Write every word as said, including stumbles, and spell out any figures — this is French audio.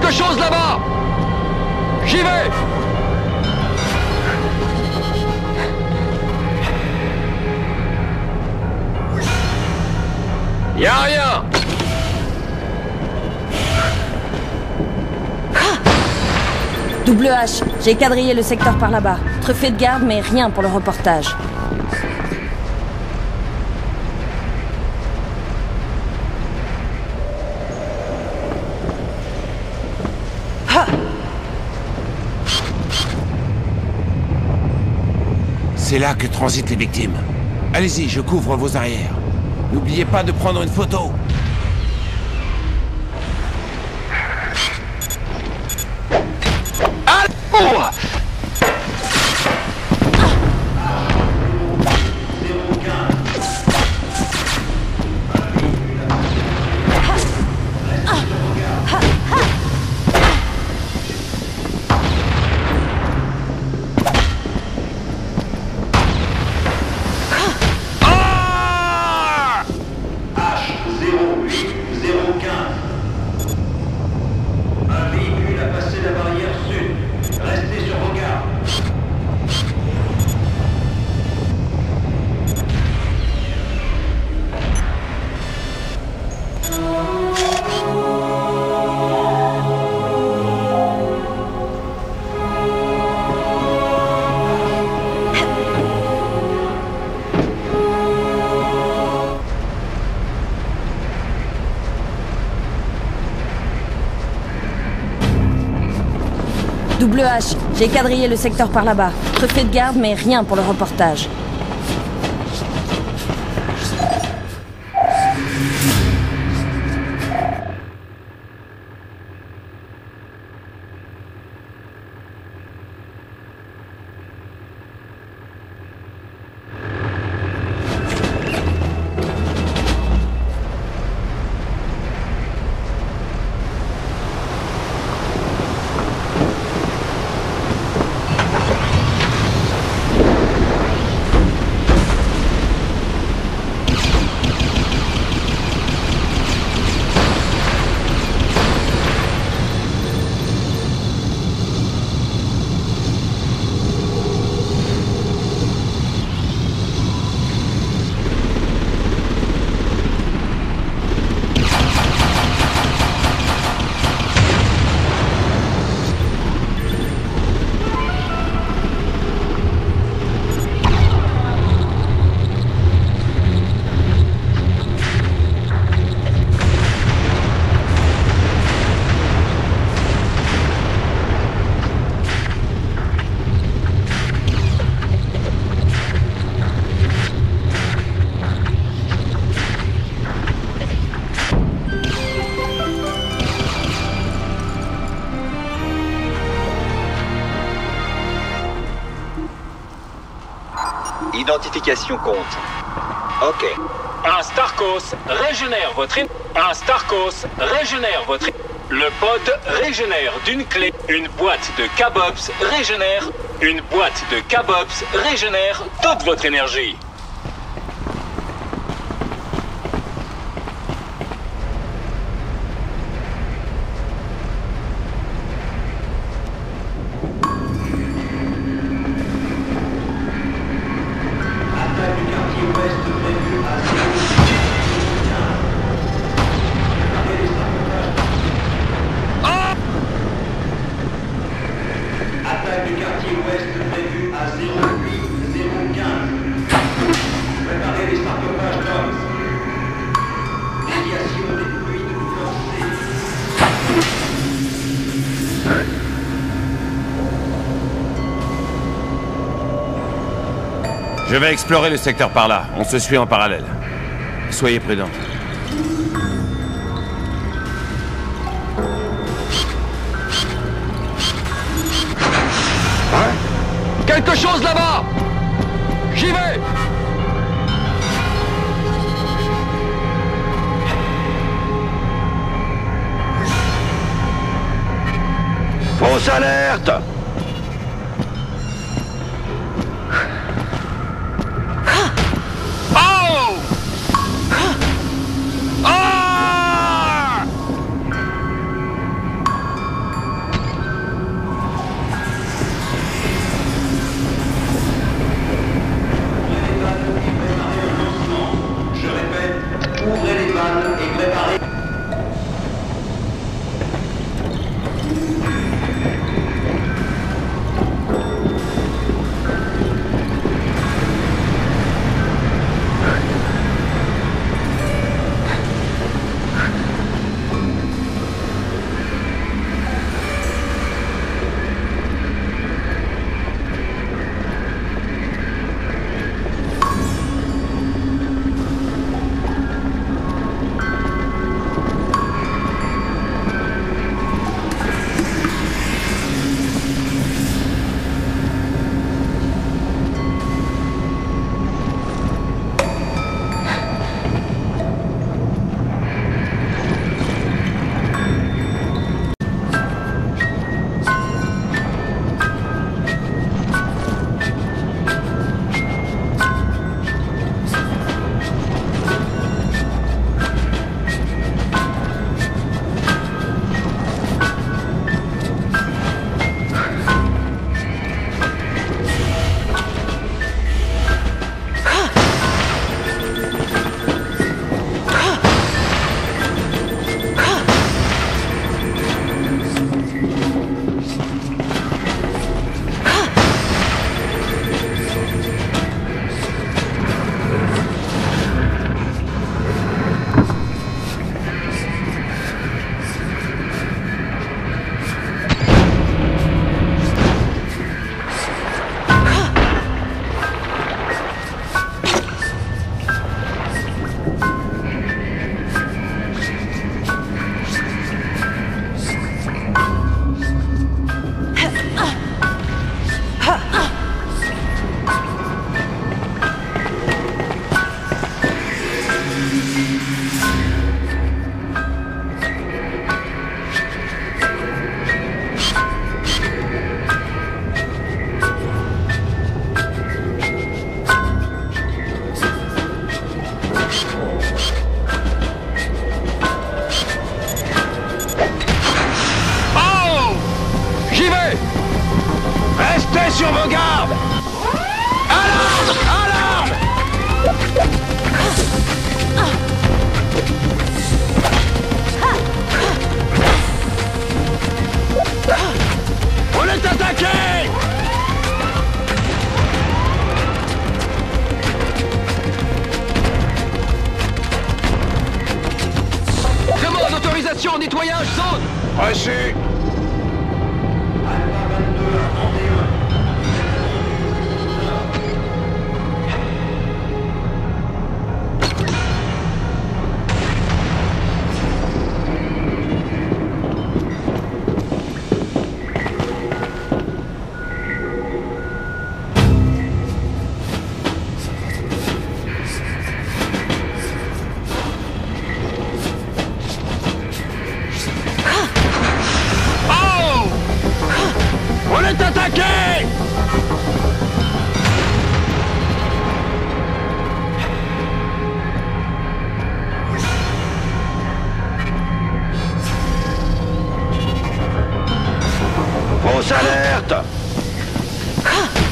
Quelque chose là-bas! J'y vais! Y'a rien! Double H, j'ai quadrillé le secteur par là-bas. Truffé de garde, mais rien pour le reportage. C'est là que transitent les victimes. Allez-y, je couvre vos arrières. N'oubliez pas de prendre une photo. Ah! Oh! Double H, j'ai quadrillé le secteur par là-bas. Truffé de garde, mais rien pour le reportage. Identification compte. Ok. Un Starkos régénère votre... in- Un Starkos régénère votre... Le pod régénère d'une clé. Une boîte de K-Bops régénère... Une boîte de K-Bops régénère toute votre énergie. Je vais explorer le secteur par là. On se suit en parallèle. Soyez prudents. Quelque chose là-bas! J'y vais! Fausse alerte! Oh! Ah! Reçu. On est attaqué! Fausse alerte!